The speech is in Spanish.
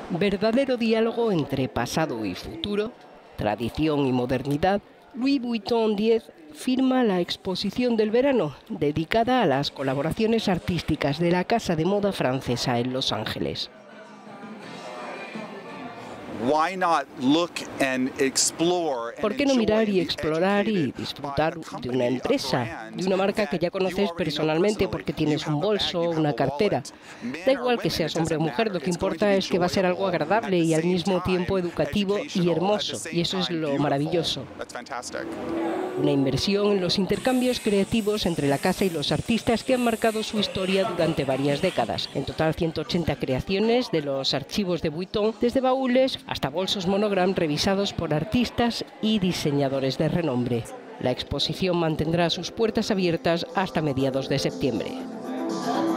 Verdadero diálogo entre pasado y futuro, tradición y modernidad, Louis Vuitton 10 firma la exposición del verano, dedicada a las colaboraciones artísticas de la casa de moda francesa en Los Ángeles. ¿Por qué no mirar y explorar y disfrutar de una empresa, de una marca que ya conoces personalmente porque tienes un bolso, una cartera? Da igual que seas hombre o mujer, lo que importa es que va a ser algo agradable y al mismo tiempo educativo y hermoso, y eso es lo maravilloso. Una inversión en los intercambios creativos entre la casa y los artistas que han marcado su historia durante varias décadas. En total 180 creaciones de los archivos de Vuitton, desde baúles hasta bolsos monogram revisados por artistas y diseñadores de renombre. La exposición mantendrá sus puertas abiertas hasta mediados de septiembre.